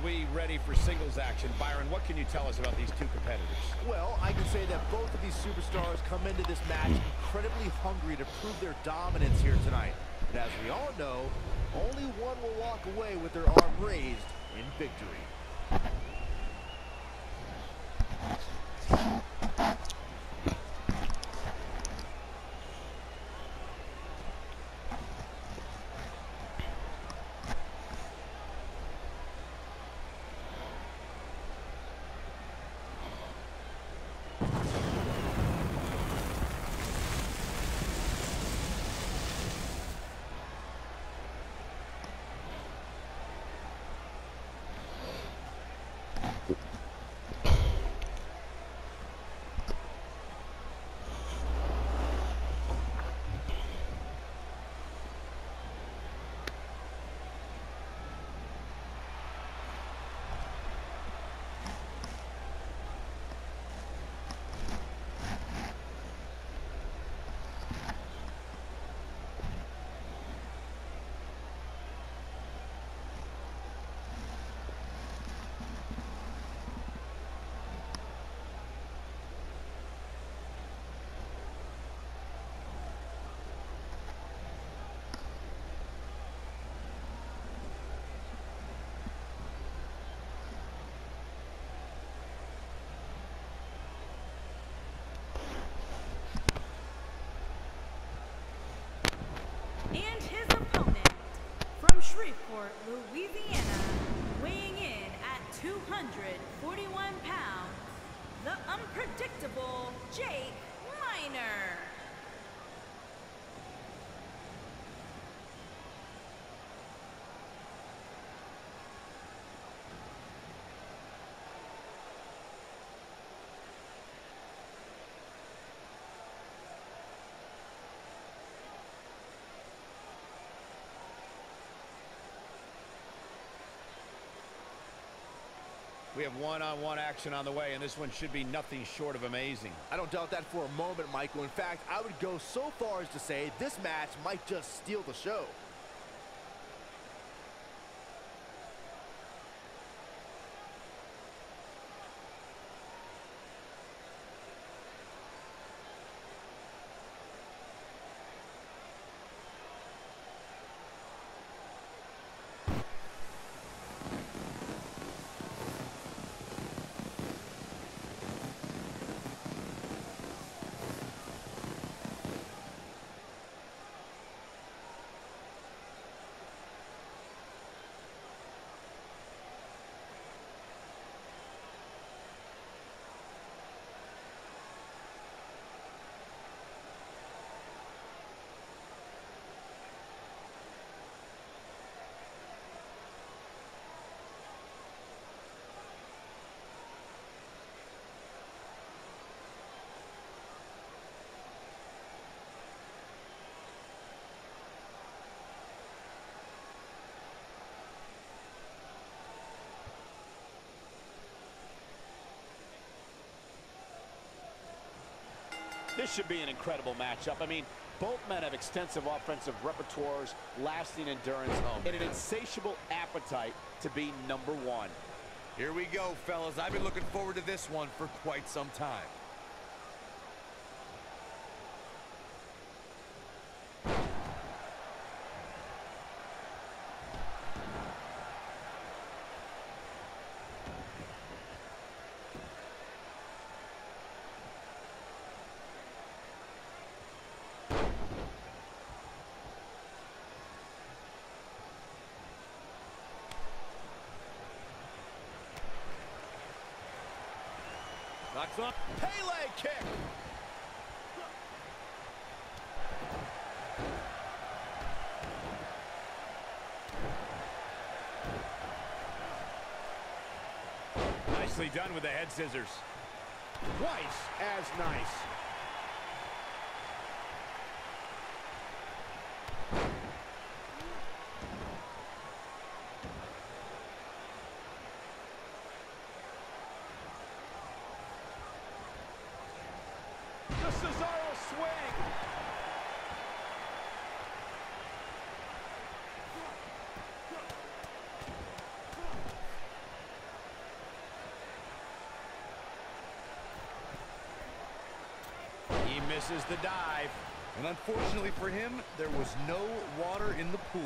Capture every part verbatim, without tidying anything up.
we ready for singles action, Byron, what can you tell us about these two competitors? Well, I can say that both of these superstars come into this match incredibly hungry to prove their dominance here tonight. And as we all know, only one will walk away with their arm raised in victory. And his opponent, from Shreveport, Louisiana, weighing in at two hundred forty-one pounds, the unpredictable Jake Miner. We have one-on-one action on the way, and this one should be nothing short of amazing. I don't doubt that for a moment, Michael. In fact, I would go so far as to say this match might just steal the show. This should be an incredible matchup. I mean, both men have extensive offensive repertoires, lasting endurance, Oh, and an insatiable appetite to be number one. Here we go, fellas. I've been looking forward to this one for quite some time. Knocks on. Pele kick. Nicely done with the head scissors. Twice as nice. The Cesaro swing. He misses the dive. And unfortunately for him, there was no water in the pool.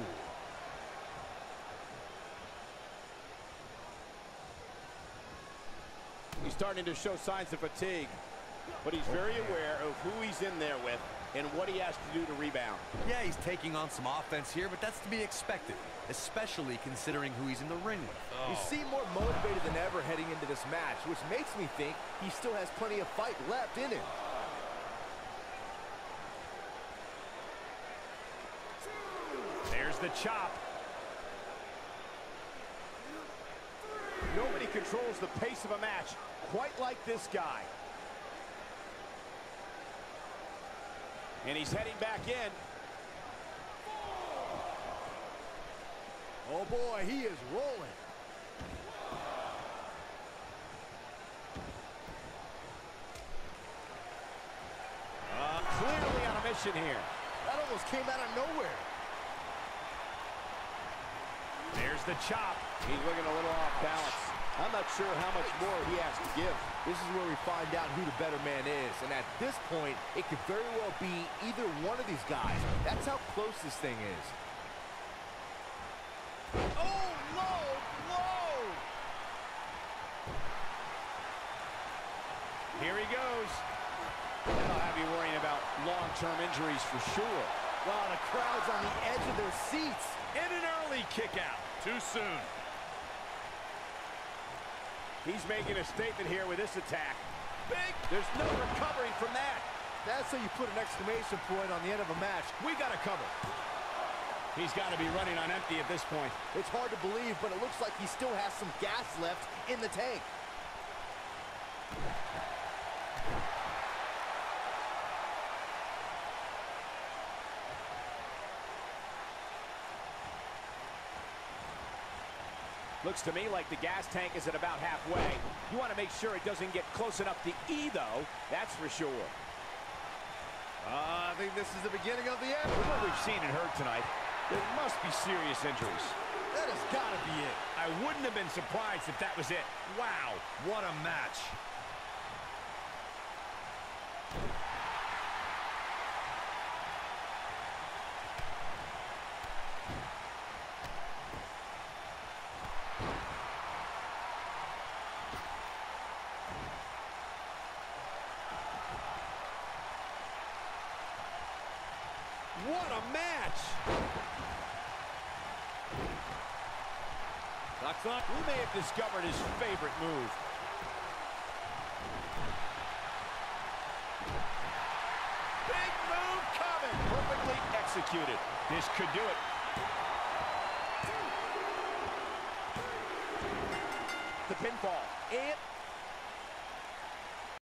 He's starting to show signs of fatigue, but he's very aware of who he's in there with and what he has to do to rebound. Yeah, he's taking on some offense here, but that's to be expected, especially considering who he's in the ring with. He seemed more motivated than ever heading into this match, which makes me think he still has plenty of fight left in him. There's the chop. Nobody controls the pace of a match quite like this guy. And he's heading back in. Oh boy, he is rolling. Uh, clearly on a mission here. That almost came out of nowhere. There's the chop. He's looking a little off balance. I'm not sure how much more he has to give. This is where we find out who the better man is. And at this point, it could very well be either one of these guys. That's how close this thing is. Oh, low blow! Here he goes. That'll have you worrying about long-term injuries for sure. Wow, the crowd's on the edge of their seats. And an early kick out. Too soon. He's making a statement here with this attack. Big. There's no recovering from that. That's how you put an exclamation point on the end of a match. We got to cover. He's got to be running on empty at this point. It's hard to believe, but it looks like he still has some gas left in the tank. Looks to me like the gas tank is at about halfway. You want to make sure it doesn't get close enough to E, though. That's for sure. Uh, I think this is the beginning of the end. With what we've seen and heard tonight, there must be serious injuries. That has got to be it. I wouldn't have been surprised if that was it. Wow, what a match. What a match! Locks up. We may have discovered his favorite move. Big move coming. Perfectly executed. This could do it. The pinfall. It